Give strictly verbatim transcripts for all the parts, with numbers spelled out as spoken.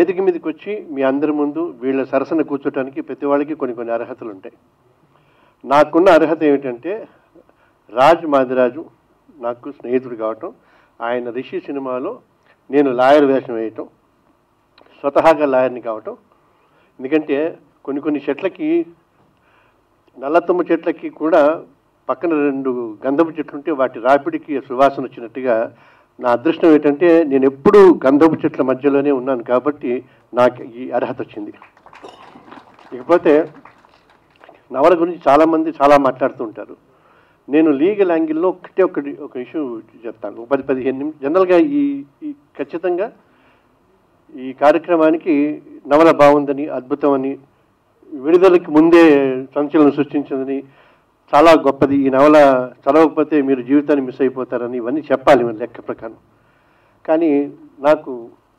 వేదిక మీదకి వచ్చి మీ అందరి ముందు వీళ్ళ సరసన కూర్చోటానికి ప్రతి వాళ్ళకి కొన్ని కొన్ని అర్హతలు ఉంటాయి. నాకున్న అర్హత ఏమిటంటే రాజ్ మాదిరాజు నాకు స్నేహితుడు కావటం, ఆయన రిషి సినిమాలో నేను లాయర్ వేషం వేయటం, స్వతహాగా లాయర్ని కావటం. ఎందుకంటే కొన్ని కొన్ని చెట్లకి, నల్లతమ్మ చెట్లకి కూడా పక్కన రెండు గంధపు చెట్లు ఉంటే వాటి రాపిడికి సువాసన వచ్చినట్టుగా నా అదృష్టం ఏంటంటే నేను ఎప్పుడూ గంధపు చెట్ల మధ్యలోనే ఉన్నాను కాబట్టి నాకు ఈ అర్హత వచ్చింది. ఇకపోతే నవల గురించి చాలామంది చాలా మాట్లాడుతూ ఉంటారు. నేను లీగల్ యాంగిల్లో ఒకటే ఒకటి ఒక ఇష్యూ చెప్తాను. ఒక పది పదిహేను నిమిషం జనరల్గా ఈ ఈ ఖచ్చితంగా ఈ కార్యక్రమానికి నవల బాగుందని, అద్భుతమని, విడుదలకి ముందే సంచలనం సృష్టించిందని, చాలా గొప్పది, ఈ నవల చదవకపోతే మీరు జీవితాన్ని మిస్ అయిపోతారని ఇవన్నీ చెప్పాలి మన లెక్క ప్రకారం. కానీ నాకు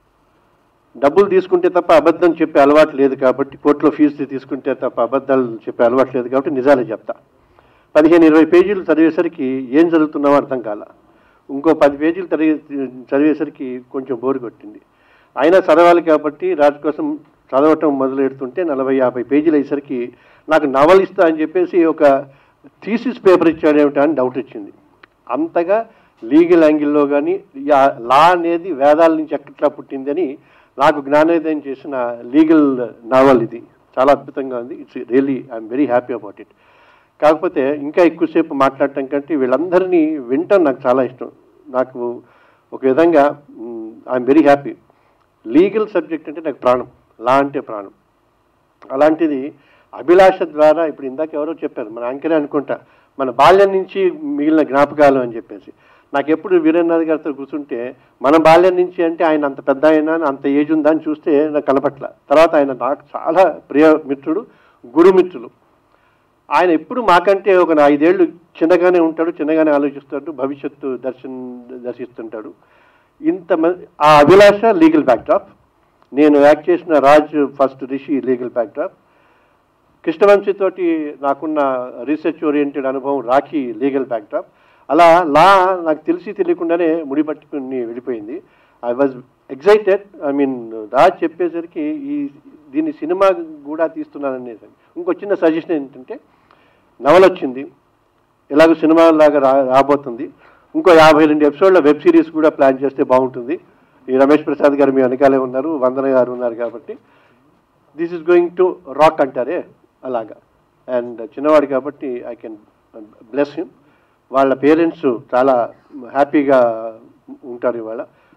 డబ్బులు తీసుకుంటే తప్ప అబద్ధం చెప్పే అలవాటు లేదు కాబట్టి, కోర్టులో ఫీజు తీసుకుంటే తప్ప అబద్ధాలు చెప్పే అలవాటు లేదు కాబట్టి నిజాలే చెప్తా. పదిహేను ఇరవై పేజీలు చదివేసరికి ఏం చదువుతున్నామో అర్థం కాల. ఇంకో పది పేజీలు చదివే చదివేసరికి కొంచెం బోరు కొట్టింది. అయినా చదవాలి కాబట్టి రాజు కోసం చదవటం మొదలెడుతుంటే నలభై యాభై పేజీలు అయ్యేసరికి నాకు నవల ఇస్తా అని చెప్పేసి ఒక థీసిస్ పేపర్ ఇచ్చాడేమిటా అని డౌట్ వచ్చింది. అంతగా లీగల్ యాంగిల్లో కానీ లా అనేది వేదాల నుంచి ఎక్కట్లా పుట్టిందని నాకు జ్ఞానోదయం చేసిన లీగల్ నావల్ ఇది. చాలా అద్భుతంగా ఉంది. It's really I'm very happy about it. కాకపోతే ఇంకా ఎక్కువసేపు మాట్లాడటం కంటే వీళ్ళందరినీ వినటం నాకు చాలా ఇష్టం. నాకు ఒక విధంగా I'm very happy. Legal subject అంటే నాకు ప్రాణం, లా అంటే ప్రాణం. అలాంటిది అభిలాష ద్వారా ఇప్పుడు ఇందాక ఎవరో చెప్పారు, మన యాంకరే అనుకుంటా, మన బాల్యం నుంచి మిగిలిన జ్ఞాపకాలు అని చెప్పేసి. నాకు ఎప్పుడు వీరేంద్రనాథ్ గారితో కూర్చుంటే మన బాల్యం నుంచి అంటే ఆయన అంత పెద్ద అయినా అంత ఏజ్ ఉందా అని చూస్తే నాకు కనపట్ల. తర్వాత ఆయన నాకు చాలా ప్రియ మిత్రుడు, గురుమిత్రులు. ఆయన ఎప్పుడు మాకంటే ఒక ఐదేళ్లు చిన్నగానే ఉంటాడు, చిన్నగానే ఆలోచిస్తాడు, భవిష్యత్తు దర్శన్ దర్శిస్తుంటాడు. ఇంతమంది ఆ అభిలాష లీగల్ బ్యాక్డ్రాప్. నేను యాక్ట్ చేసిన Raj first Rishi legal backdrop. కృష్ణవంశీతోటి నాకున్న రీసెర్చ్ ఓరియంటెడ్ అనుభవం రాఖీ లీగల్ బ్యాక్డ్రాప్. అలా లా నాకు తెలిసి తెలియకుండానే ముడిపట్టుకుని వెళ్ళిపోయింది. I was excited. I mean Raj చెప్పేసరికి ఈ దీన్ని సినిమా కూడా తీస్తున్నాననేది. ఇంకో చిన్న సజెషన్ ఏంటంటే, నవల వచ్చింది, ఎలాగో సినిమా లాగా రా రాబోతుంది ఇంకో యాభై రెండు ఎపిసోడ్ల వెబ్ సిరీస్ కూడా ప్లాన్ చేస్తే బాగుంటుంది. ఈ రమేష్ ప్రసాద్ గారు మీ వెనకాలే ఉన్నారు, వందన గారు ఉన్నారు కాబట్టి this is going to rock అంటారే అలాగా. అండ్ చిన్నవాడు కాబట్టి ఐ కెన్ బ్లెస్ హిమ్. వాళ్ళ పేరెంట్స్ చాలా హ్యాపీగా ఉంటారు ఇవాళ.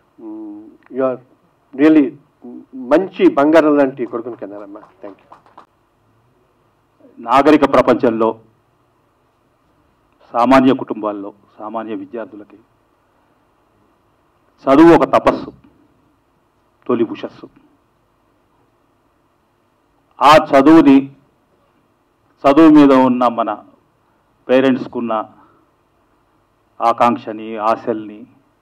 యు ఆర్ రియలీ మంచి బంగారం లాంటి కొడుకుని కన్నారమ్మా. Thank you. నాగరిక ప్రపంచంలో సామాన్య కుటుంబాల్లో సామాన్య విద్యార్థులకి చదువు ఒక తపస్సు, తొలి ఉషస్సు. ఆ చదువుని, చదువు మీద ఉన్న మన పేరెంట్స్కున్న ఆకాంక్షని, ఆశల్ని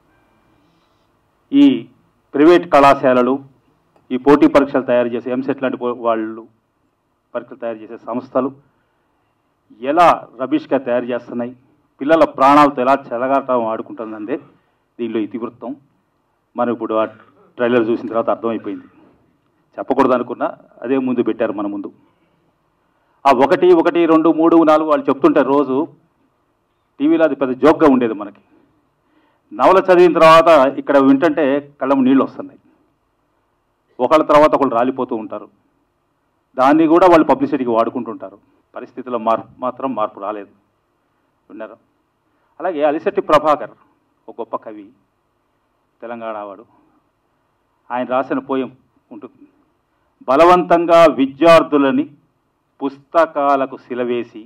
ఈ ప్రైవేట్ కళాశాలలు, ఈ పోటీ పరీక్షలు తయారు చేసే ఎంసెట్ లాంటి వాళ్ళు పరీక్షలు తయారు చేసే సంస్థలు ఎలా రబీష్గా తయారు చేస్తున్నాయి, పిల్లల ప్రాణాలతో ఎలా చెలగాటం ఆడుకుంటుందంటే దీనిలో ఇతివృత్తం. మనం ఇప్పుడు ఆ ట్రైలర్ చూసిన తర్వాత అర్థమైపోయింది. చెప్పకూడదు అనుకున్నా అదే ముందు పెట్టారు మన ముందు. ఆ ఒకటి ఒకటి రెండు మూడు నాలుగు వాళ్ళు చెప్తుంటారు రోజు. టీవీలో అది పెద్ద జోక్గా ఉండేది మనకి. నవల చదివిన తర్వాత ఇక్కడ వింటుంటే కళ్ళము నీళ్ళు వస్తున్నాయి. ఒకళ్ళ తర్వాత ఒకళ్ళు రాలిపోతూ ఉంటారు. దాన్ని కూడా వాళ్ళు పబ్లిసిటీకి వాడుకుంటుంటారు. పరిస్థితుల్లో మార్పు మాత్రం మార్పు రాలేదు. విన్నారు. అలాగే అలిశెట్టి ప్రభాకర్ ఒక గొప్ప కవి, తెలంగాణ వాడు. ఆయన రాసిన పోయం ఉంటుంది. బలవంతంగా విద్యార్థులని పుస్తకాలకు సిలవేసి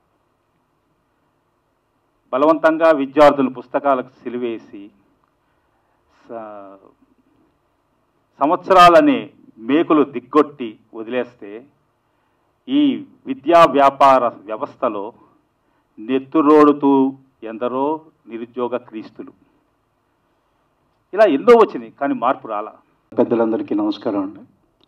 బలవంతంగా విద్యార్థులు పుస్తకాలకు సిలివేసి సంవత్సరాలనే మేకులు దిగ్గొట్టి వదిలేస్తే ఈ విద్యా వ్యాపార వ్యవస్థలో నెత్తురోడుతూ ఎందరో నిరుద్యోగ క్రీస్తులు. ఇలా ఎన్నో వచ్చినాయి కానీ మార్పు రాలా. పెద్దలందరికీ నమస్కారం అండి.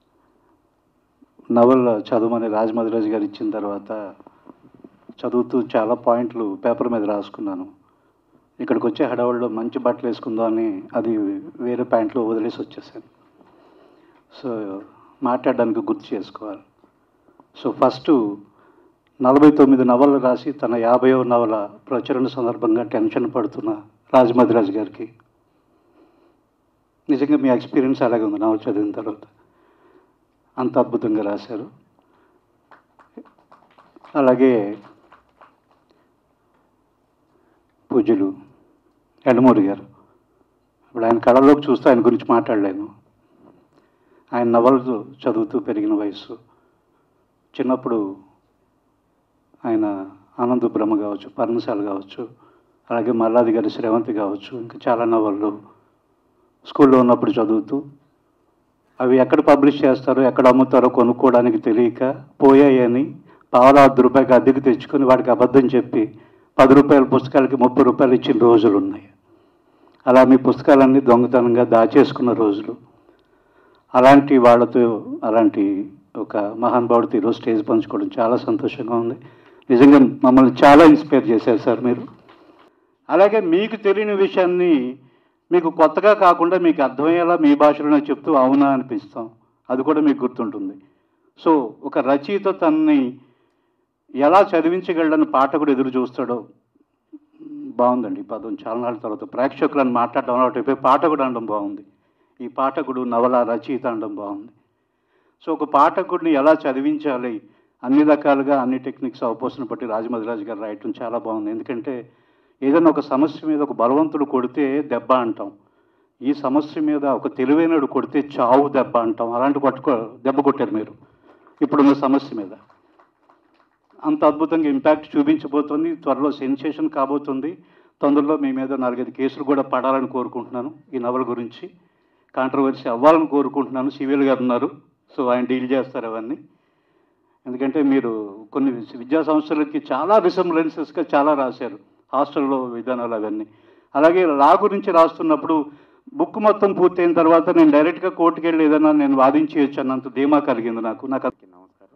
నవల చదవమని రాజ్ మధురాజ్ గారు ఇచ్చిన తర్వాత చదువుతూ చాలా పాయింట్లు పేపర్ మీద రాసుకున్నాను. ఇక్కడికి వచ్చే హడావుల్లో మంచి బట్టలు వేసుకుందామని అది వేరే ప్యాంట్లో వదిలేసి వచ్చేసాను. సో మాట్లాడడానికి గుర్తు చేసుకోవాలి. సో ఫస్ట్ నలభై తొమ్మిది నవలలు రాసి తన యాభైవ నవల ప్రచురణ సందర్భంగా టెన్షన్ పడుతున్న రాజ్ మధిరాజ్ గారికి నిజంగా మీ ఎక్స్పీరియన్స్ అలాగే ఉంది నవల చదివిన తర్వాత. అంత అద్భుతంగా రాశారు. అలాగే పూజ్యులు యండమూరి గారు, ఇప్పుడు ఆయన కళలోకి చూస్తూ ఆయన గురించి మాట్లాడలేను. ఆయన నవలలు చదువుతూ పెరిగిన వయస్సు. చిన్నప్పుడు ఆయన ఆనంద బ్రహ్మ కావచ్చు, పర్ణశాల కావచ్చు, అలాగే మల్లాది గారి శ్రవంతి కావచ్చు, ఇంకా చాలా నవలలు స్కూల్లో ఉన్నప్పుడు చదువుతూ అవి ఎక్కడ పబ్లిష్ చేస్తారో ఎక్కడ అమ్ముతారో కొనుక్కోవడానికి తెలియక పోయాయని పావలా అర్ధ రూపాయకి అద్దెకు తెచ్చుకొని వాడికి అబద్ధం చెప్పి పది రూపాయల పుస్తకాలకి ముప్పై రూపాయలు ఇచ్చిన రోజులు ఉన్నాయి. అలా మీ పుస్తకాలన్నీ దొంగతనంగా దాచేసుకున్న రోజులు. అలాంటి వాళ్ళతో అలాంటి ఒక మహానుభావుడితో ఈరోజు స్టేజ్ పంచుకోవడం చాలా సంతోషంగా ఉంది. నిజంగా మమ్మల్ని చాలా ఇన్స్పైర్ చేశారు సార్ మీరు. అలాగే మీకు తెలియని విషయాన్ని మీకు కొత్తగా కాకుండా మీకు అర్థమయ్యేలా మీ భాషలోనే చెప్తూ అవునా అనిపిస్తాం. అది కూడా మీకు గుర్తుంటుంది. సో ఒక రచయిత తనని ఎలా చదివించగలడని పాఠకుడు ఎదురు చూస్తాడో. బాగుందండి ఈ పదం. చాలా నాళ్ళ తర్వాత ప్రేక్షకులను మాట్లాడడం అలవాటు పాఠకుడు అనడం బాగుంది. ఈ పాఠకుడు నవల రచయిత అనడం బాగుంది. సో ఒక పాఠకుడిని ఎలా చదివించాలి అన్ని రకాలుగా అన్ని టెక్నిక్స్ అవపోసన పట్టి రాజ్ మధిరాజ్ గారు రాయటం చాలా బాగుంది. ఎందుకంటే ఏదైనా ఒక సమస్య మీద ఒక బలవంతుడు కొడితే దెబ్బ అంటాం, ఈ సమస్య మీద ఒక తెలివైనడు కొడితే చావు దెబ్బ అంటాం. అలాంటి కొట్టుకో దెబ్బ కొట్టారు మీరు ఇప్పుడున్న సమస్య మీద. అంత అద్భుతంగా ఇంపాక్ట్ చూపించబోతుంది. త్వరలో సెన్సేషన్ కాబోతుంది. తొందరలో మీ మీద నాలుగైదు కేసులు కూడా పడాలని కోరుకుంటున్నాను. ఈ నవల గురించి కాంట్రవర్సీ అవ్వాలని కోరుకుంటున్నాను. సివిల్ గారు ఉన్నారు, సో ఆయన డీల్ చేస్తారు అవన్నీ. ఎందుకంటే మీరు కొన్ని విద్యా సంస్థలకి చాలా రిసెంబ్లెన్సెస్గా చాలా రాశారు, హాస్టల్లో విధానాలు అవన్నీ. అలాగే లా గురించి రాస్తున్నప్పుడు బుక్ మొత్తం పూర్తయిన తర్వాత నేను డైరెక్ట్గా కోర్టుకు వెళ్ళి ఏదైనా నేను వాదించవచ్చు అన్నంత ధీమా కలిగింది నాకు. నాకు నమస్కారం.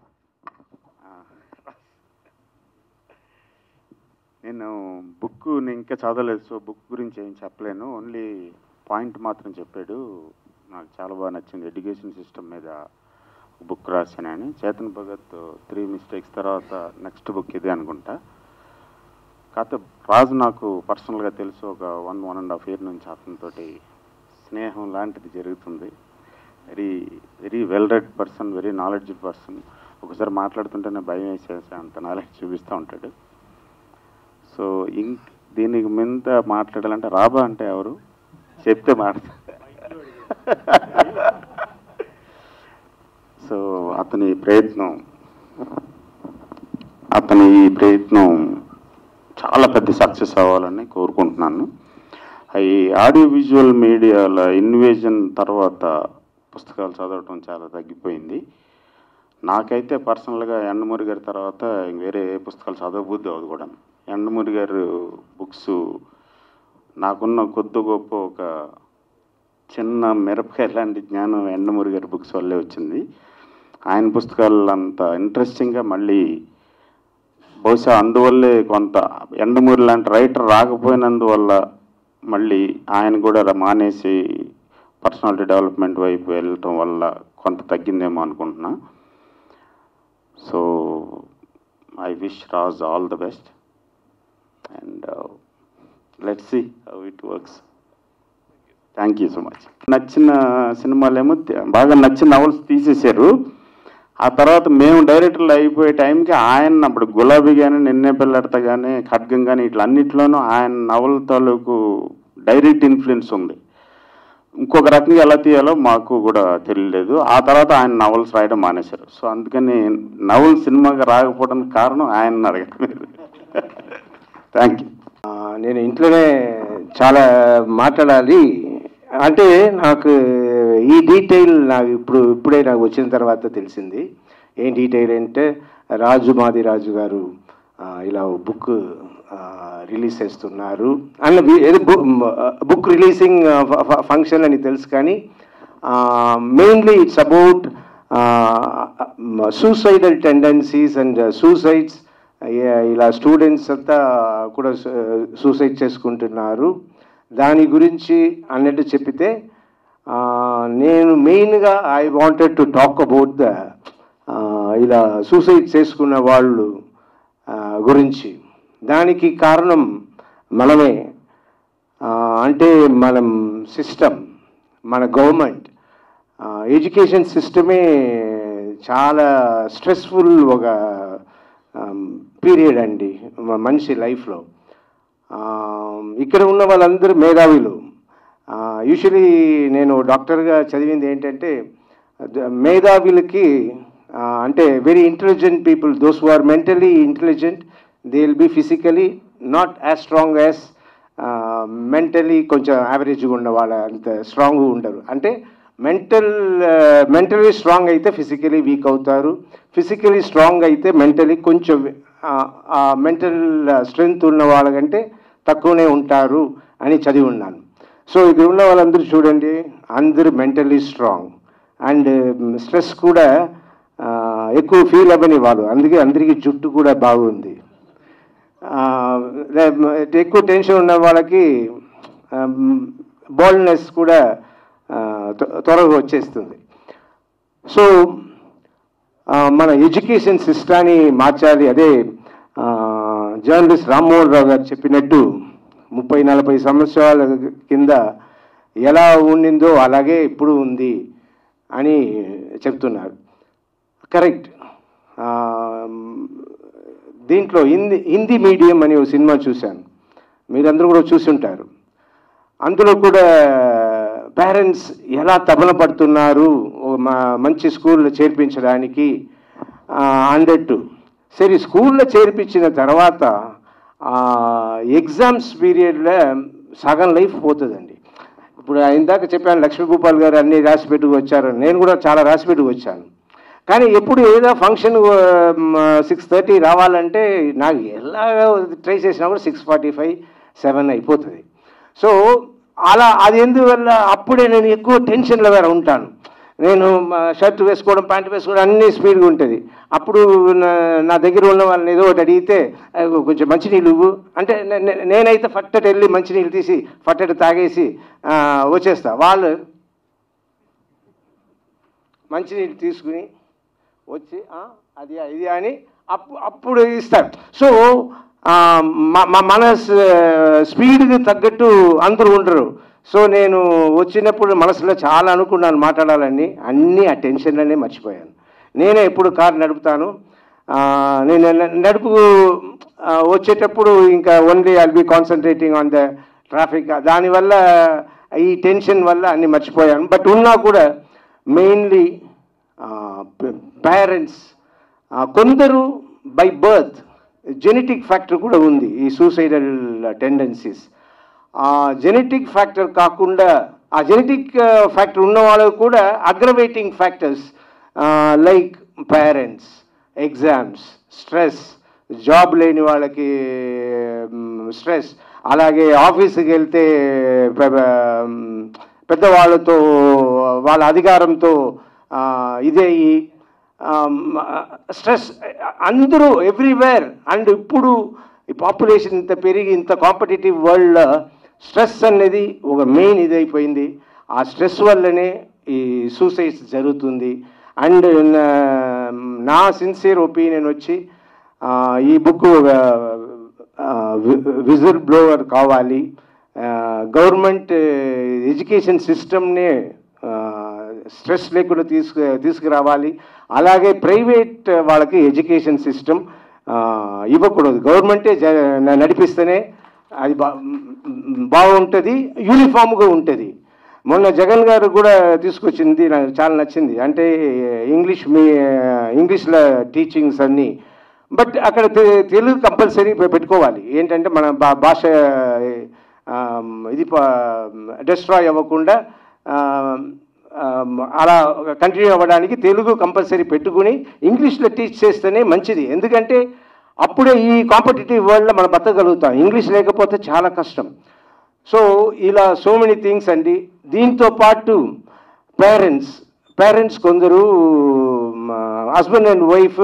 నేను బుక్ ఇంకా చదవలేదు, సో బుక్ గురించి ఏం చెప్పలేను. ఓన్లీ పాయింట్ మాత్రం చెప్పాడు, నాకు చాలా బాగా నచ్చింది. ఎడ్యుకేషన్ సిస్టమ్ మీద బుక్ రాశానని. చేతన్ భగత్ త్రీ మిస్టేక్స్ తర్వాత నెక్స్ట్ బుక్ ఇదే అనుకుంటా. కాకపోతే రాజు నాకు పర్సనల్గా తెలుసు, ఒక one one and half year నుంచి అతనితో స్నేహం లాంటిది జరుగుతుంది. Very very well read person, very knowledge person. ఒకసారి మాట్లాడుతుంటేనే భయం వేసేసి అంత నాలెడ్జ్ చూపిస్తూ ఉంటాడు. సో ఇంక దీనికి మీద మాట్లాడాలంటే రాబా అంటే ఎవరు చెప్తే మాట్లాడ సో అతని ప్రయత్నం అతని ఈ ప్రయత్నం చాలా పెద్ద సక్సెస్ అవ్వాలని కోరుకుంటున్నాను. ఈ ఆడియో విజువల్ మీడియాల ఇన్వేజన్ తర్వాత పుస్తకాలు చదవటం చాలా తగ్గిపోయింది. నాకైతే పర్సనల్గా యండమూరి గారి తర్వాత వేరే ఏ పుస్తకాలు చదవబుద్ధి అవ్వదు కూడా. యండమూరి గారు బుక్స్ నాకున్న కొద్ది గొప్ప ఒక చిన్న మిరపకాయ లాంటి జ్ఞానం యండమూరి గారి బుక్స్ వల్లే వచ్చింది. ఆయన పుస్తకాలు అంత ఇంట్రెస్టింగ్గా, మళ్ళీ బహుశా అందువల్లే కొంత యండమూరి లాంటి రైటర్ రాకపోయినందువల్ల మళ్ళీ ఆయన కూడా మానేసి పర్సనాలిటీ డెవలప్మెంట్ వైపు వెళ్ళటం వల్ల కొంత తగ్గిందేమో అనుకుంటున్నా. So I wish Raj all the best and let's see how it works. Thank you so much. నచ్చిన సినిమాలేమో బాగా నచ్చిన నవల్స్ తీసేశారు. ఆ తర్వాత మేము డైరెక్టర్లు అయిపోయే టైంకి ఆయన అప్పుడు గులాబీ కానీ, నిన్నే పెళ్ళడతా కానీ, ఖడ్గం కానీ ఇట్లా అన్నిట్లోనూ ఆయన నవల తాలూకు డైరెక్ట్ ఇన్ఫ్లుయెన్స్ ఉంది. ఇంకొక రకంగా ఎలా తీయాలో మాకు కూడా తెలియలేదు. ఆ తర్వాత ఆయన నవల్స్ రాయడం మానేశారు. సో అందుకని నవల్ సినిమాగా రాకపోవడానికి కారణం ఆయన అడగడం మీరు. Thank you. నేను ఇంట్లోనే చాలా మాట్లాడాలి అంటే నాకు ఈ డీటెయిల్ నాకు ఇప్పుడు ఇప్పుడే నాకు వచ్చిన తర్వాత తెలిసింది. ఏం డీటెయిల్ అంటే రాజు మాదిరాజు గారు ఇలా బుక్ రిలీజ్ చేస్తున్నారు అన్న ఏదో బుక్ రిలీజింగ్ ఫంక్షన్ అని తెలుసు. కానీ mainly it's about suicidal tendencies and suicides. ఇలా స్టూడెంట్స్ అంతా కూడా సూసైడ్ చేసుకుంటున్నారు. దాని గురించి అన్నట్టు చెప్పితే నేను మెయిన్గా I wanted to talk about the ఇలా సూసైడ్ చేసుకున్న వాళ్ళు గురించి. దానికి కారణం మనమే. అంటే మనం సిస్టమ్, మన గవర్నమెంట్, ఎడ్యుకేషన్ సిస్టమే చాలా స్ట్రెస్ఫుల్ ఒక పీరియడ్ అండి మనిషి లైఫ్లో. ఇక్కడ ఉన్న వాళ్ళందరూ మేధావులు. యూజువలీ నేను డాక్టర్గా చదివింది ఏంటంటే మేధావులకి అంటే very intelligent people, those who are mentally intelligent, they will be physically not as strong as mentally కొంచెం యావరేజ్గా ఉన్న వాళ్ళ అంత స్ట్రాంగ్గా ఉండరు. అంటే మెంటల్ మెంటలీ స్ట్రాంగ్ అయితే ఫిజికలీ వీక్ అవుతారు, ఫిజికలీ స్ట్రాంగ్ అయితే మెంటలీ కొంచెం మెంటల్ స్ట్రెంగ్త్ ఉన్న వాళ్ళకంటే తక్కువనే ఉంటారు అని చదివి ఉన్నాను. సో ఇక్కడ ఉన్న వాళ్ళందరూ చూడండి, అందరూ మెంటలీ స్ట్రాంగ్ అండ్ స్ట్రెస్ కూడా ఎక్కువ ఫీల్ అవ్వని వాళ్ళు, అందుకే అందరికీ జుట్టు కూడా బాగుంది. ఎక్కువ టెన్షన్ ఉన్న వాళ్ళకి బాల్డ్నెస్ కూడా త్వరగా వచ్చేస్తుంది. సో మన ఎడ్యుకేషన్ సిస్టాన్ని మార్చాలి. అదే జర్నలిస్ట్ రామ్మోహన్ రావు గారు చెప్పినట్టు ముప్పై నలభై సంవత్సరాల కింద ఎలా ఉండిందో అలాగే ఇప్పుడు ఉంది అని చెప్తున్నారు. కరెక్ట్. దీంట్లో హిందీ హిందీ మీడియం అని ఒక సినిమా చూశాను, మీరందరూ కూడా చూసి ఉంటారు. అందులో కూడా పేరెంట్స్ ఎలా తపన పడుతున్నారు మంచి స్కూల్లో చేర్పించడానికి అన్నట్టు. సరే, స్కూల్లో చేర్పించిన తర్వాత ఎగ్జామ్స్ పీరియడ్లో సగం లైఫ్ పోతుందండి. ఇప్పుడు ఇందాక చెప్పాను లక్ష్మీభూపాల్ గారు అన్నీ రాసి పెట్టుకు వచ్చారు, నేను కూడా చాలా రాసి పెట్టుకు వచ్చాను. కానీ ఎప్పుడు ఏదో ఫంక్షన్ సిక్స్ థర్టీ రావాలంటే నాకు ఎలా ట్రై చేసినా కూడా సిక్స్ ఫార్టీ ఫైవ్ సెవెన్ అయిపోతుంది. సో అలా అది ఎందువల్ల అప్పుడే నేను ఎక్కువ టెన్షన్లో వేరే ఉంటాను. నేను షర్ట్ వేసుకోవడం, ప్యాంట్ వేసుకోవడం అన్నీ స్పీడ్గా ఉంటుంది. అప్పుడు నా దగ్గర ఉన్న వాళ్ళని ఏదో ఒకటి అడిగితే కొంచెం మంచినీళ్ళు ఇవ్వు అంటే నేనైతే ఫట్టటి వెళ్ళి మంచినీళ్ళు తీసి ఫట్టటి తాగేసి వచ్చేస్తా. వాళ్ళు మంచినీళ్ళు తీసుకుని వచ్చి అది ఇది అని అప్పు అప్పుడు ఇస్తారు. సో మన స్పీడ్కి తగ్గట్టు అందరూ ఉండరు. సో నేను వచ్చినప్పుడు మనసులో చాలా అనుకున్నాను మాట్లాడాలని, అన్నీ ఆ టెన్షన్లనే మర్చిపోయాను. నేనే ఎప్పుడు కారు నడుపుతాను, నేను నడుపు వచ్చేటప్పుడు ఇంకా only I'll be concentrating on the traffic. దానివల్ల ఈ టెన్షన్ వల్ల అన్నీ మర్చిపోయాను. బట్ ఉన్నా కూడా మెయిన్లీ పేరెంట్స్, కొందరు బై బర్త్ జెనెటిక్ ఫ్యాక్టర్ కూడా ఉంది ఈ సూసైడల్ టెండెన్సీస్. ఆ జెనెటిక్ ఫ్యాక్టర్ కాకుండా ఆ జెనెటిక్ ఫ్యాక్టర్ ఉన్న వాళ్ళకు కూడా aggravating factors like parents, exams, stress, job లేని వాళ్ళకి స్ట్రెస్, అలాగే ఆఫీస్కి వెళ్తే పెద్దవాళ్ళతో వాళ్ళ అధికారంతో ఇదే స్ట్రెస్ అందరూ ఎవ్రీవేర్. అండ్ ఇప్పుడు ఈ పాపులేషన్ ఇంత పెరిగి ఇంత కాంపిటేటివ్ వరల్డ్లో స్ట్రెస్ అనేది ఒక మెయిన్ ఇది అయిపోయింది. ఆ స్ట్రెస్ వల్లనే ఈ సూసైడ్స్ జరుగుతుంది. అండ్ నా సిన్సియర్ ఒపీనియన్ వచ్చి ఈ బుక్ ఒక విజిల్ బ్లోవర్ కావాలి. గవర్నమెంట్ ఎడ్యుకేషన్ సిస్టమ్నే స్ట్రెస్ లేకుండా తీసుకు తీసుకురావాలి. అలాగే ప్రైవేట్ వాళ్ళకి ఎడ్యుకేషన్ సిస్టమ్ ఇవ్వకూడదు, గవర్నమెంటే నడిపిస్తేనే అది బా బాగుంటుంది, యూనిఫామ్గా ఉంటుంది. మొన్న జగన్ గారు కూడా తీసుకొచ్చింది నాకు చాలా నచ్చింది. అంటే ఇంగ్లీష్ మీ ఇంగ్లీష్లో టీచింగ్స్ అన్నీ, బట్ అక్కడ తెలుగు కంపల్సరీ పెట్టుకోవాలి. ఏంటంటే మన భా భాష ఇది డిస్ట్రాయ్ అవ్వకుండా అలా కంటిన్యూ అవ్వడానికి తెలుగు కంపల్సరీ పెట్టుకుని ఇంగ్లీష్లో టీచ్ చేస్తేనే మంచిది. ఎందుకంటే అప్పుడే ఈ కాంపిటేటివ్ వరల్డ్లో మనం బతకగలుగుతాం, ఇంగ్లీష్ లేకపోతే చాలా కష్టం. సో ఇలా సో మెనీ థింగ్స్ అండి. దీంతో పాటు పేరెంట్స్ పేరెంట్స్ కొందరు హస్బెండ్ అండ్ వైఫ్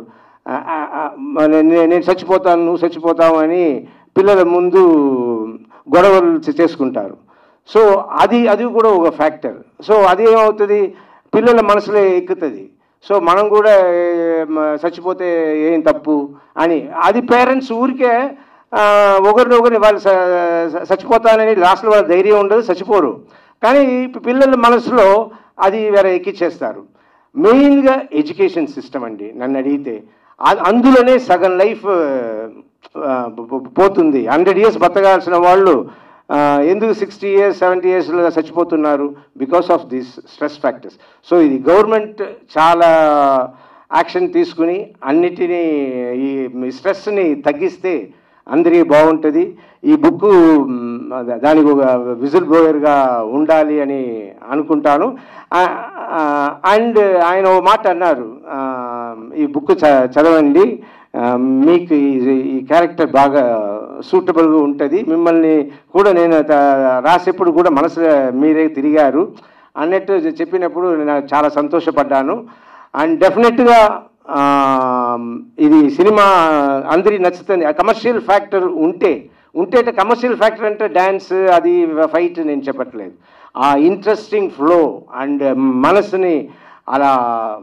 నేను చచ్చిపోతాను నువ్వు చచ్చిపోతావు అని పిల్లల ముందు గొడవలు చేసుకుంటారు. సో అది అది కూడా ఒక ఫ్యాక్టర్. సో అది ఏమవుతుంది, పిల్లల మనసులో ఎక్కుతుంది. సో మనం కూడా చచ్చిపోతే ఏం తప్పు అని, అది పేరెంట్స్ ఊరికే ఒకరిని ఒకరిని వాళ్ళు చచ్చిపోతానని లాస్ట్లో వాళ్ళ ధైర్యం ఉండదు, చచ్చిపోరు. కానీ పిల్లల మనసులో అది వేరే ఎక్కిచ్చేస్తారు. మెయిన్గా ఎడ్యుకేషన్ సిస్టమ్ అండి నన్ను అడిగితే, అందులోనే సగం లైఫ్ పోతుంది. హండ్రెడ్ ఇయర్స్ బతకాల్సిన వాళ్ళు ఎందుకు సిక్స్టీ ఇయర్స్ సెవెంటీ ఇయర్స్లో చచ్చిపోతున్నారు? Because of this stress factors. So ఇది గవర్నమెంట్ చాలా యాక్షన్ తీసుకుని అన్నిటినీ ఈ స్ట్రెస్ని తగ్గిస్తే అందరికీ బాగుంటుంది. ఈ బుక్ దానికి ఒక విజిల్ బ్లోయర్గా ఉండాలి అని అనుకుంటాను. అండ్ ఆయన ఒక మాట అన్నారు, ఈ బుక్ చ చదవండి, మీకు ఈ క్యారెక్టర్ బాగా సూటబుల్గా ఉంటుంది, మిమ్మల్ని కూడా నేను రాసేప్పుడు కూడా మనసు మీరే తిరిగారు అన్నట్టు చెప్పినప్పుడు నేను చాలా సంతోషపడ్డాను. అండ్ డెఫినెట్గా ఇది సినిమా అందరికీ నచ్చుతుంది. కమర్షియల్ ఫ్యాక్టర్ ఉంటే ఉంటే కమర్షియల్ ఫ్యాక్టర్ అంటే డ్యాన్స్ అది ఫైట్ నేను చెప్పట్లేదు, ఆ ఇంట్రెస్టింగ్ ఫ్లో అండ్ మనసుని అలా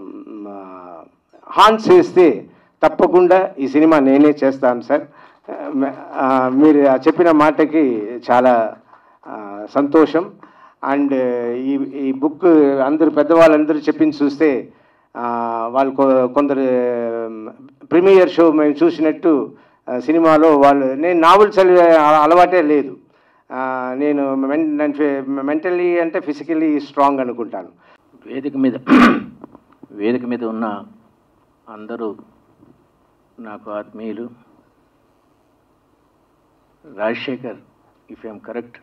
హాన్ చేస్తే తప్పకుండా ఈ సినిమా నేనే చేస్తాను సార్. మీరు చెప్పిన మాటకి చాలా సంతోషం. అండ్ ఈ ఈ బుక్ అందరు పెద్దవాళ్ళందరూ చెప్పింది చూస్తే వాళ్ళు కొందరు ప్రీమియర్ షో మేము చూసినట్టు సినిమాలో వాళ్ళు, నేను నావెల్ చదివే అలవాటే లేదు, నేను మెంటల్లీ అంటే ఫిజికల్లీ స్ట్రాంగ్ అనుకుంటాను. వేదిక మీద వేదిక మీద ఉన్న అందరూ నాకు ఆత్మీయులు. రాజశేఖర్, ఇఫ్ ఐఎమ్ కరెక్ట్,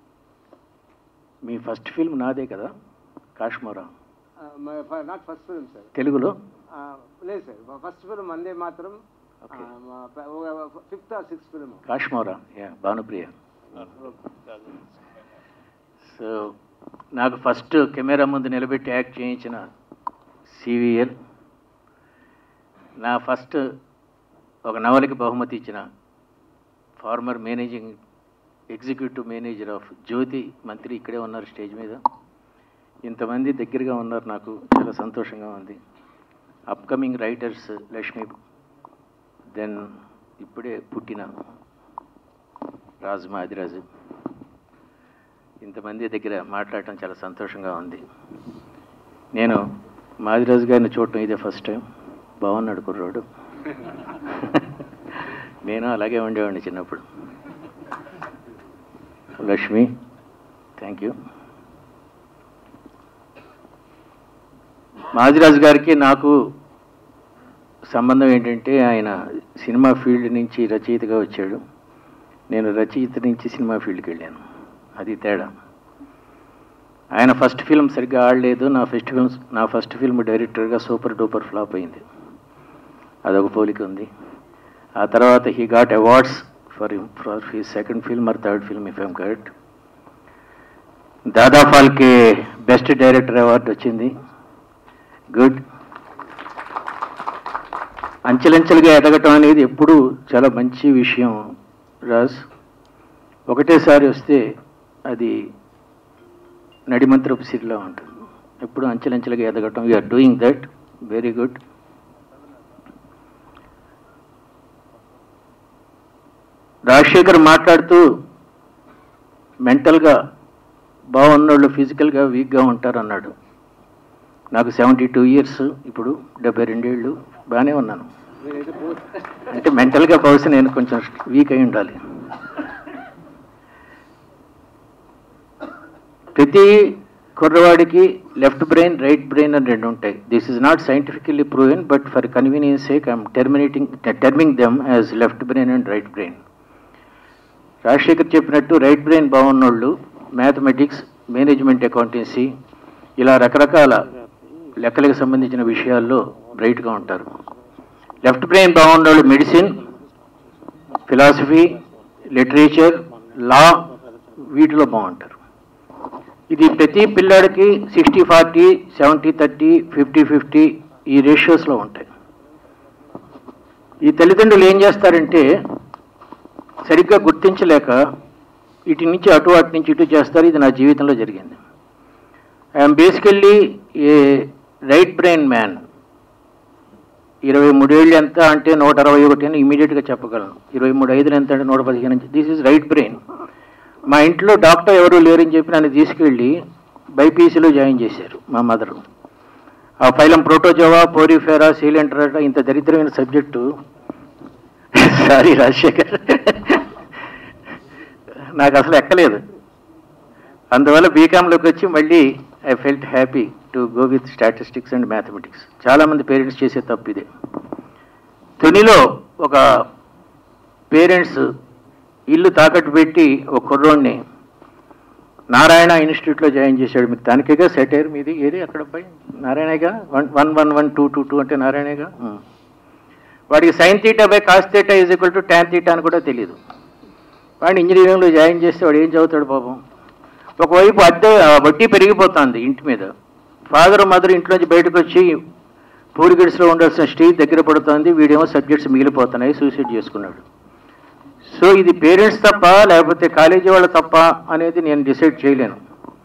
మీ ఫస్ట్ ఫిల్మ్ నాదే కదా, కాశ్మీరా? నాట్ ఫస్ట్ ఫిల్మ్ సార్, తెలుగులో లేదు సార్. ఫస్ట్ ఫిల్మ్ అందే మాత్రం ఫిఫ్త్ ఆర్ సిక్స్త్ ఫిల్మ్ కాశ్మీరా. యా, భానుప్రియ. సో నాకు ఫస్ట్ కెమెరా ముందు నిలబెట్టి యాక్ట్ చేయించిన సివిఎల్, నా ఫస్ట్ ఒక నవలకి బహుమతి ఇచ్చిన former managing executive manager of Jyothi మంత్రి ఇక్కడే ఉన్నారు స్టేజ్ మీద. ఇంతమంది దగ్గరగా ఉన్నారు, నాకు చాలా సంతోషంగా ఉంది. అప్కమింగ్ రైటర్స్ లక్ష్మి, దెన్ ఇప్పుడే పుట్టిన రాజ్ మాదిరాజు, ఇంతమంది దగ్గర మాట్లాడటం చాలా సంతోషంగా ఉంది. నేను మాదిరాజు గారిని చూడటం ఇదే ఫస్ట్ టైం. బాగున్నాడు కుర్రోడు. నేను అలాగే ఉండేవాడిని చిన్నప్పుడు. Lakshmi, thank you. మాదిరాజు గారికి నాకు సంబంధం ఏంటంటే, ఆయన సినిమా ఫీల్డ్ నుంచి రచయితగా వచ్చాడు, నేను రచయిత నుంచి సినిమా ఫీల్డ్కి వెళ్ళాను, అది తేడా. ఆయన ఫస్ట్ ఫిల్మ్ సరిగ్గా ఆడలేదు, నా ఫస్ట్ ఫిల్మ్ నా ఫస్ట్ ఫిల్మ్ డైరెక్టర్గా సూపర్ డూపర్ ఫ్లాప్ అయింది, అదొక పోలిక ఉంది. ఆ తర్వాత he got awards for for he second film or third film if I'm correct. Dada Phalke best director award వచ్చింది, గుడ్. అంచెలంచెలుగా ఎదగటం అనేది ఎప్పుడూ చాలా మంచి విషయం రాజ్. ఒకటేసారి వస్తే అది నడిమంత్రపు సిరిలా ఉంటుంది, ఎప్పుడు అంచెలంచెలుగా ఎదగటం. We're doing that, very good. Rajasekhar మాట్లాడుతూ మెంటల్గా బాగున్నోళ్ళు ఫిజికల్గా వీక్గా ఉంటారు అన్నాడు. నాకు సెవెంటీ టూ ఇయర్స్, ఇప్పుడు డెబ్బై రెండేళ్ళు, బాగానే ఉన్నాను. అంటే మెంటల్గా బహుశా నేను కొంచెం వీక్ అయి ఉండాలి. ప్రతి కుర్రవాడికి లెఫ్ట్ బ్రెయిన్ రైట్ బ్రెయిన్ అని రెండు ఉంటాయి. This is not scientifically proven, but for convenience sake I'm terminating terming them as left brain and right brain. Rajasekhar చెప్పినట్టు రైట్ బ్రెయిన్ బాగున్నోళ్ళు మ్యాథమెటిక్స్, మేనేజ్మెంట్, అకౌంటెన్సీ, ఇలా రకరకాల లెక్కలకు సంబంధించిన విషయాల్లో బ్రైట్గా ఉంటారు. లెఫ్ట్ బ్రెయిన్ బాగున్నోళ్ళు మెడిసిన్, ఫిలాసఫీ, లిటరేచర్, లా, వీటిలో బాగుంటారు. ఇది ప్రతి పిల్లాడికి sixty forty, seventy thirty, fifty fifty ఈ రేషియోస్లో ఉంటాయి. ఈ తల్లిదండ్రులు ఏం చేస్తారంటే, సరిగ్గా గుర్తించలేక ఇటు నుంచి అటు అటు నుంచి ఇటు చేస్తారు. ఇది నా జీవితంలో జరిగింది. I'm basically a right brain man. ఇరవై మూడేళ్ళు ఎంత అంటే నూట అరవై ఒకటి అని ఇమీడియట్గా చెప్పగలను. ఇరవై మూడు ఐదులు ఎంత అంటే నూట పదిహేను నుంచి. This is right brain. మా ఇంట్లో డాక్టర్ ఎవరు లేరని చెప్పి నన్ను తీసుకెళ్ళి బైపీసీలో జాయిన్ చేశారు మా మదరు. ఆ ఫైలం ప్రోటోజోవా, పోరిఫెరా, సీలెంటరా ఇంత దరిద్రమైన సబ్జెక్టు. సారీ రాజశేఖర్, నాకు అసలు ఎక్కలేదు. అందువల్ల బీకామ్లోకి వచ్చి మళ్ళీ I felt happy to go with statistics and mathematics. చాలామంది పేరెంట్స్ చేసే తప్పు ఇదే. తునిలో ఒక పేరెంట్స్ ఇల్లు తాకట్టు పెట్టి ఒక కుర్రోడిని నారాయణ ఇన్స్టిట్యూట్లో జాయిన్ చేశాడు. మీకు దానికేగా సెటైర్ మీది ఏది అక్కడ పై నారాయణగా one one one one two two two అంటే నారాయణగా. వాడికి sine theta by cos theta is equal to tan theta అని కూడా తెలియదు. వాడిని ఇంజనీరింగ్లో జాయిన్ చేస్తే వాడు ఏం చదువుతాడు పాపం. ఒకవైపు అద్దె వడ్డీ పెరిగిపోతుంది ఇంటి మీద. ఫాదర్ మదర్ ఇంట్లోంచి బయటకు వచ్చి పూరిగిడ్స్లో ఉండాల్సిన స్టేజ్ దగ్గర పడుతుంది. వీడేమో సబ్జెక్ట్స్ మిగిలిపోతున్నాయి, సూసైడ్ చేసుకున్నాడు. సో ఇది పేరెంట్స్ తప్ప లేకపోతే కాలేజీ వాళ్ళ తప్ప అనేది నేను డిసైడ్ చేయలేను.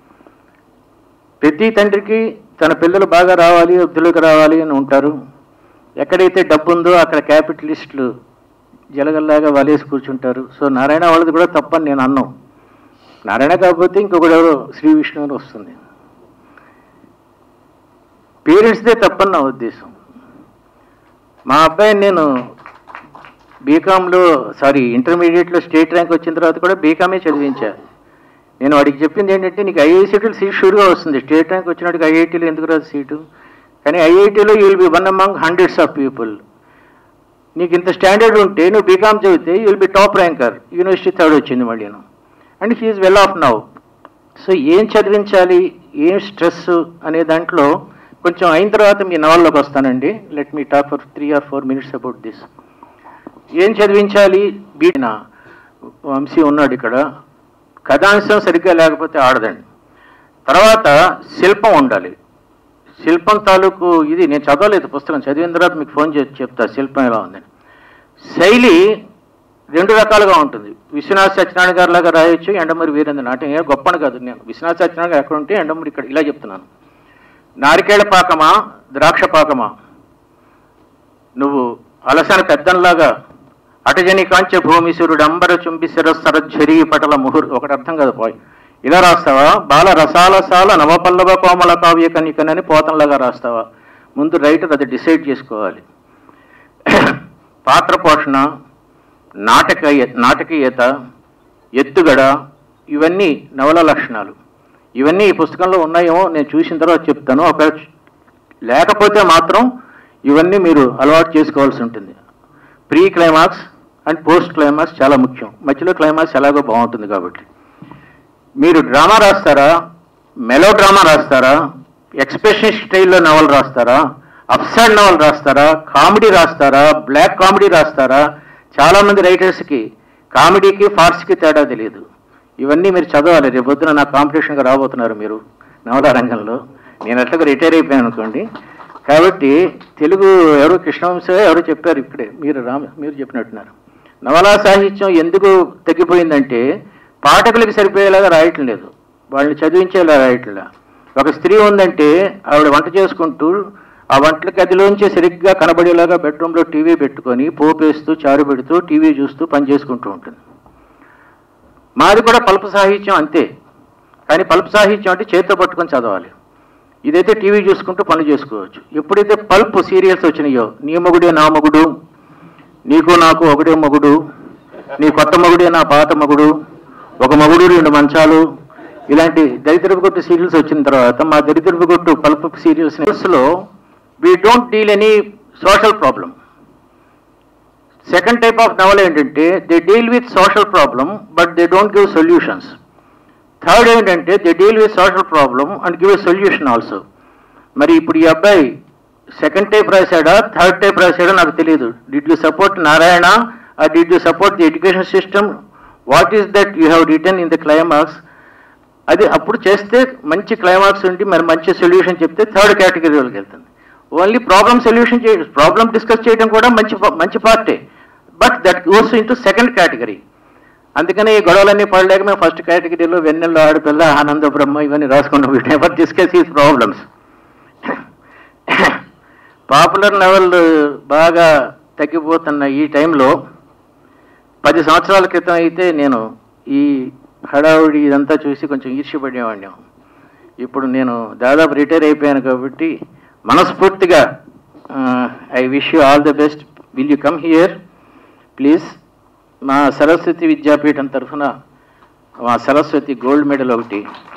ప్రతి తండ్రికి తన పిల్లలు బాగా రావాలి, వృద్ధిలోకి రావాలి అని ఉంటారు. ఎక్కడైతే డబ్బు ఉందో అక్కడ క్యాపిటలిస్టులు జలగల్లాగా వలేసి కూర్చుంటారు. సో నారాయణ వాళ్ళది కూడా తప్పని నేను అన్నాం. నారాయణ కాకపోతే ఇంకొకటి ఎవరో శ్రీ విష్ణు అని వస్తుంది. పేరెంట్స్దే తప్పని నా ఉద్దేశం. మా అబ్బాయిని నేను బీకామ్లో సారీ ఇంటర్మీడియట్లో స్టేట్ ర్యాంక్ వచ్చిన తర్వాత కూడా బీకామే చదివించా. నేను వాడికి చెప్పింది ఏంటంటే, నీకు ఐఐసీటీలో సీట్ షూర్గా వస్తుంది. స్టేట్ ర్యాంక్ వచ్చినట్టుగా ఐఐటీలో ఎందుకు రాదు సీటు, కానీ ఐఐటీలో you will be one among hundreds of people. నీకు ఇంత స్టాండర్డ్ ఉంటే నువ్వు బీకామ్ చదివితే you will be top ranker. University third వచ్చింది మళ్ళీ. And he is well off now. So ఏం చదివించాలి, ఏం స్ట్రెస్ అనే దాంట్లో కొంచెం అయిన తర్వాత మీ నవల్లోకి వస్తానండి. Let me talk for three or four minutes about this. ఏం చదివించాలి, బీటిన వంశీ ఉన్నాడు ఇక్కడ. కథాంశం సరిగ్గా లేకపోతే ఆడదండి. తర్వాత శిల్పం ఉండాలి. శిల్పం తాలూకు ఇది నేను చదవలేదు పుస్తకం, చదివిన తర్వాత మీకు ఫోన్ చేసి చెప్తా శిల్పం ఎలా ఉందని. శైలి రెండు రకాలుగా ఉంటుంది. విశ్వనాథ్ సత్యనారాయణ గారి లాగా రాయొచ్చు, ఎండమూరి వీరేంద్ర నాట్యం ఏ గొప్పని కాదు. నేను విశ్వనాథ్ సత్యనారాయణ గారు ఎక్కడ ఉంటే ఎండమూరి ఇక్కడ ఇలా చెప్తున్నాను. నారికేళ పాకమా ద్రాక్ష పాకమా, నువ్వు అలసన పెద్దంలాగా అటజని కాంచె భూమిసురుడు అంబర చుంబిసర సరఝరి పటల ముహుర్ ఒకటి అర్థం కదా పోయి ఇలా రాస్తావా. బాల రసాలసాల నవపల్లవ కోమల కావ్య కనికనని పోతంలాగా రాస్తావా. ముందు రైటర్ అది డిసైడ్ చేసుకోవాలి. పాత్ర పోషణ, నాటక నాటకీయత, ఎత్తుగడ ఇవన్నీ నవల లక్షణాలు. ఇవన్నీ ఈ పుస్తకంలో ఉన్నాయేమో నేను చూసిన తర్వాత చెప్తాను. ఒకవేళ లేకపోతే మాత్రం ఇవన్నీ మీరు అలవాటు చేసుకోవాల్సి ఉంటుంది. Pre climax and post climax చాలా ముఖ్యం. మధ్యలో క్లైమాక్స్ ఎలాగో బాగుంటుంది కాబట్టి. మీరు డ్రామా రాస్తారా, మెలో డ్రామా రాస్తారా, ఎక్స్ప్రెషన్ స్టైల్లో నవల్ రాస్తారా, అప్సైడ్ నవల్ రాస్తారా, కామెడీ రాస్తారా, బ్లాక్ కామెడీ రాస్తారా. చాలామంది రైటర్స్కి కామెడీకి ఫార్స్కి తేడా తెలియదు. ఇవన్నీ మీరు చదవాలి. రేపు పొద్దున నా కాంపిటీషన్గా రాబోతున్నారు మీరు నవలా రంగంలో. నేను అట్లాగా రిటైర్ అయిపోయాను అనుకోండి. కాబట్టి తెలుగు ఎవరు కృష్ణవంశ ఎవరు చెప్పారు ఇక్కడే, మీరు రామ మీరు చెప్పినట్టున్నారు. నవలా సాహిత్యం ఎందుకు తగ్గిపోయిందంటే పాఠకులకి సరిపోయేలాగా రాయటం లేదు, వాళ్ళని చదివించేలా రాయట్లా. ఒక స్త్రీ ఉందంటే ఆవిడ వంట చేసుకుంటూ ఆ వంటల గదిలోంచి సరిగ్గా కనబడేలాగా బెడ్రూమ్లో టీవీ పెట్టుకొని పోపేస్తూ చారు పెడుతూ టీవీ చూస్తూ పని చేసుకుంటూ ఉంటుంది. మాది కూడా పల్పు సాహిత్యం అంతే. కానీ పల్పు సాహిత్యం అంటే చేతితో పట్టుకొని చదవాలి. ఇదైతే టీవీ చూసుకుంటూ పనులు చేసుకోవచ్చు. ఎప్పుడైతే పల్ప్ సీరియల్స్ వచ్చినాయో, నీ మొగుడే నా మొగుడు, నీకు నాకు ఒకటే మొగుడు, నీ కొత్త మొగుడే నా పాత మొగుడు, ఒక మొగుడు రెండు మంచాలు, ఇలాంటి దరిద్రపు కొట్టు సీరియల్స్ వచ్చిన తర్వాత మా దరిద్రపు కొట్టు పల్ప్ సీరియల్స్లో we don't deal any social problem. Second type of novel ఏంటంటే they deal with social problem but they don't give solutions. Third ఏంటంటే they deal with social problem and give a solution also. మరి ఇప్పుడు ఈ అబ్బాయి second type రాశాడా third type రాశాడా నాకు తెలియదు. Did you support Narayana or did you support the education system? What is that you have written in the climax? అది అప్పుడు చేస్తే మంచి క్లైమాక్స్ ఉండి మరి మంచి సొల్యూషన్ చెప్తే థర్డ్ కేటగిరీలోకి వెళ్తుంది. ఓన్లీ ప్రాబ్లమ్ సొల్యూషన్ చే ప్రాబ్లమ్ డిస్కస్ చేయడం కూడా మంచి మంచి పార్టే, but that goes into second category. అందుకని ఈ గొడవలన్నీ పడలేక మేము ఫస్ట్ కేటగిరీలో వెన్నెల్లో ఆడపిల్ల, ఆనంద బ్రహ్మ ఇవన్నీ రాసుకున్నాం. We never discuss is problems. Popular level బాగా తగ్గిపోతున్న ఈ టైంలో పది సంవత్సరాల క్రితం అయితే నేను ఈ హడావుడి ఇదంతా చూసి కొంచెం ఈర్ష్యపడేవాడిని. ఇప్పుడు నేను దాదాపు రిటైర్ అయిపోయాను కాబట్టి మనస్ఫూర్తిగా I wish you all the best. Will you come here please? మా సరస్వతి విద్యాపీఠం తరఫున మా సరస్వతి గోల్డ్ మెడల్ ఒకటి,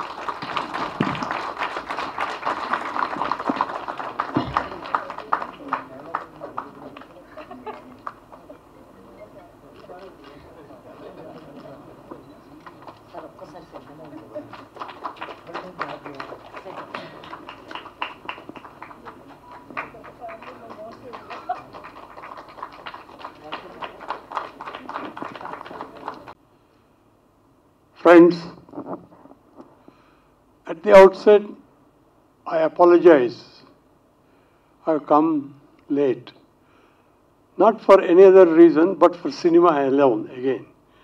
Friends, at the outset, I apologize. I've come late. Not for any other reason, but for cinema alone again.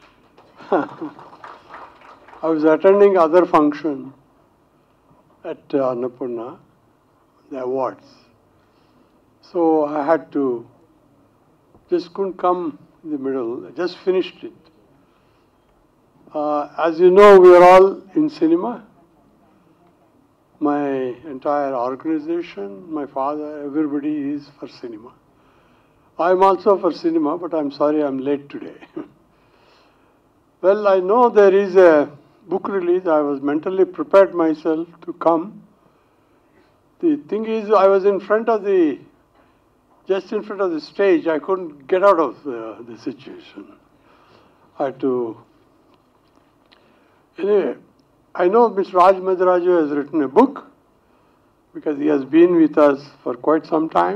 I was attending other function at uh, Annapurna, the awards. So I had to, just couldn't come in the middle. I just finished it. Uh, as you know, we are all in cinema. My entire organization, my father, everybody is for cinema. I'm also for cinema, but I'm sorry I'm late today. Well, I know there is a book release. I was mentally prepared myself to come. The thing is, I was in front of the, just in front of the stage. I couldn't get out of the, the situation. I had to. Anyway, I know Mister Raj Madiraju has written a book because he has been with us for quite some time,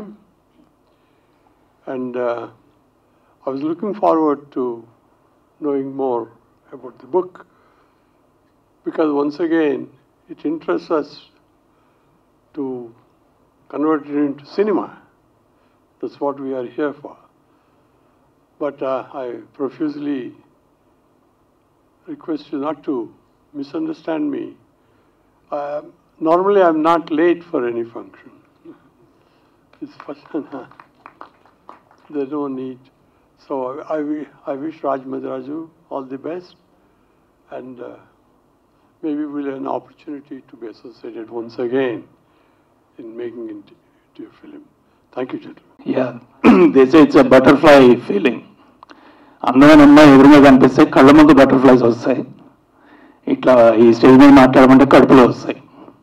and uh, I was looking forward to knowing more about the book because once again it interests us to convert it into cinema. That's what we are here for. But uh, I profusely request you not to misunderstand me. Uh, normally I'm not late for any function. It's first, there's no need. So I, I wish Raj Madiraju all the best, and uh, maybe we'll have an opportunity to be associated once again in making it into a film. Thank you, gentlemen. Yeah, they say it's a butterfly feeling. అందమైన అమ్మాయి ఎదురుగా కనిపిస్తే కళ్ళ ముందు butterflies వస్తాయి, ఇట్లా ఈ stage మీద మాట్లాడమంటే కడుపులో వస్తాయి.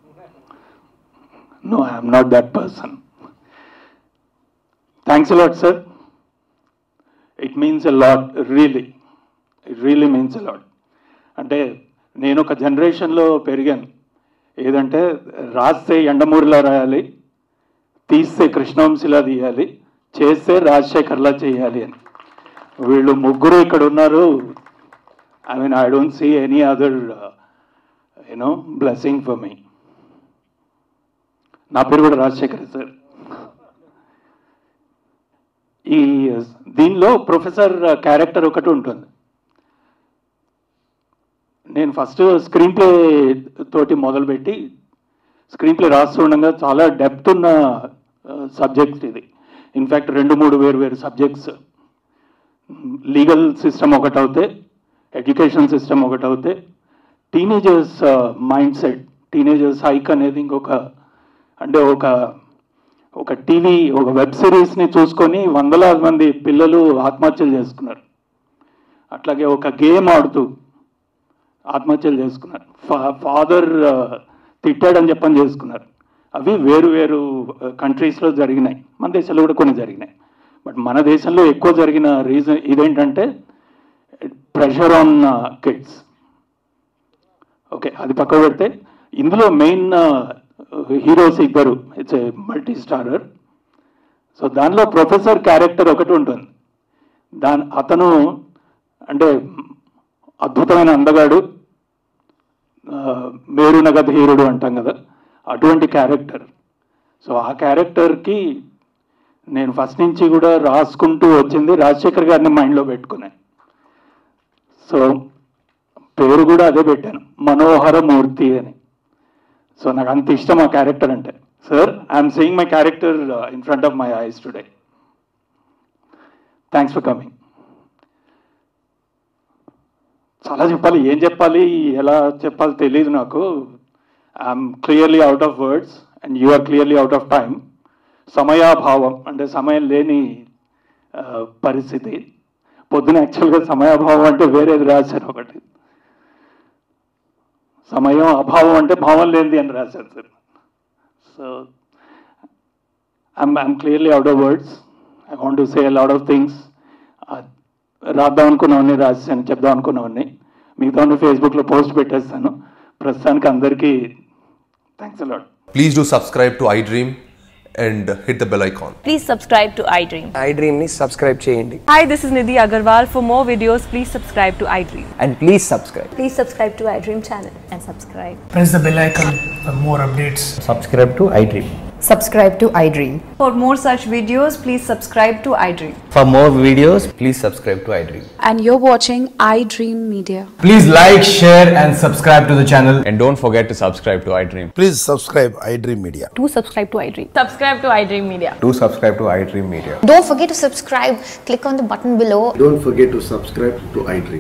No, I'm not that person. Thanks a lot sir. It means a lot, really it really means a lot. అంటే నేను ఒక జనరేషన్లో పెరిగాను, ఏదంటే రాస్తే ఎండమూరిలా రాయాలి, తీస్తే కృష్ణవంశీలా తీయాలి, చేస్తే రాజశేఖర్లా చేయాలి అని. వీళ్ళు ముగ్గురు ఇక్కడ ఉన్నారు. I mean I don't see any other you know blessing for me. నా పేరు కూడా రాజశేఖర్ సార్. ఈ దీనిలో ప్రొఫెసర్ క్యారెక్టర్ ఒకటి ఉంటుంది. నేను ఫస్ట్ స్క్రీన్ ప్లే తోటి మొదలుపెట్టి స్క్రీన్ ప్లే రాస్తుండగా చాలా డెప్త్ ఉన్న సబ్జెక్ట్ ఇది. ఇన్ఫ్యాక్ట్ రెండు మూడు వేరు వేరు సబ్జెక్ట్స్, లీగల్ సిస్టమ్ ఒకటి అవుతే, ఎడ్యుకేషన్ సిస్టమ్ ఒకటి అవుతే, teenagers mind set, teenagers hike అనేది ఇంకొక, అంటే ఒక ఒక టీవీ ఒక వెబ్ సిరీస్ని చూసుకొని వందలాది మంది పిల్లలు ఆత్మహత్యలు చేసుకున్నారు. అట్లాగే ఒక గేమ్ ఆడుతూ ఆత్మహత్యలు చేసుకున్నారు. ఫా ఫాదర్ తిట్టాడని చెప్పని చేసుకున్నారు. అవి వేరు వేరు కంట్రీస్లో జరిగినాయి, మన దేశంలో కూడా కొన్ని జరిగినాయి. బట్ మన దేశంలో ఎక్కువ జరిగిన రీజన్ ఇదేంటంటే ప్రెషర్ ఆన్ కిడ్స్. ఓకే, అది పక్క పెడితే ఇందులో మెయిన్ హీరోస్ ఇద్దరు, it's a multi starrer. So దానిలో ప్రొఫెసర్ క్యారెక్టర్ ఒకటి ఉంటుంది. దాని అతను అంటే అద్భుతమైన అందగాడు, మేరునగ ధీరుడు అంటాం కదా, అటువంటి క్యారెక్టర్. సో ఆ క్యారెక్టర్కి నేను ఫస్ట్ నుంచి కూడా రాసుకుంటూ వచ్చింది రాజశేఖర్ గారిని మైండ్లో పెట్టుకున్నాను. సో పేరు కూడా అదే పెట్టాను, మనోహర మూర్తి అని. సో నాకు అంత ఇష్టం ఆ క్యారెక్టర్ అంటే. Sir, I'm seeing my character in front of my eyes today. Thanks for coming. చాలా చెప్పాలి, ఏం చెప్పాలి, ఎలా చెప్పాలి తెలియదు నాకు. I'm clearly out of words and you are clearly out of time. సమయాభావం అంటే సమయం లేని పరిస్థితి. పొద్దున యాక్చువల్గా సమయాభావం అంటే వేరేది రాశారు ఒకటి, సమయం అభావం అంటే భావం లేనిది అని రాశారు sir. So I'm I'm clearly out of words. I want to say lot of things. రాద్దాం అనుకున్నవన్నీ రాసేసాను, చెప్దాం అనుకున్నవన్నీ మిగతా ఫేస్బుక్లో పోస్ట్ పెట్టేస్తాను. ప్రస్తుతానికి అందరికీ thanks a lot. Please do subscribe to iDream and hit the bell icon. Please subscribe to iDream. iDream ni subscribe cheyandi. Hi, this is Nidhi Agarwal. For more videos, please subscribe to iDream. And please subscribe. Please subscribe to iDream channel and subscribe. Press the bell icon for more updates. Subscribe to iDream. Subscribe to iDream. For more such videos, please subscribe to iDream. For more videos, please subscribe to iDream. And you're watching iDream Media. Please like, share and subscribe to the channel. And don't forget to subscribe to iDream. Please subscribe iDream Media. Do subscribe to iDream. Subscribe to iDream Media. Do subscribe to iDream Media. Don't forget to subscribe. Click on the button below. Don't forget to subscribe to iDream.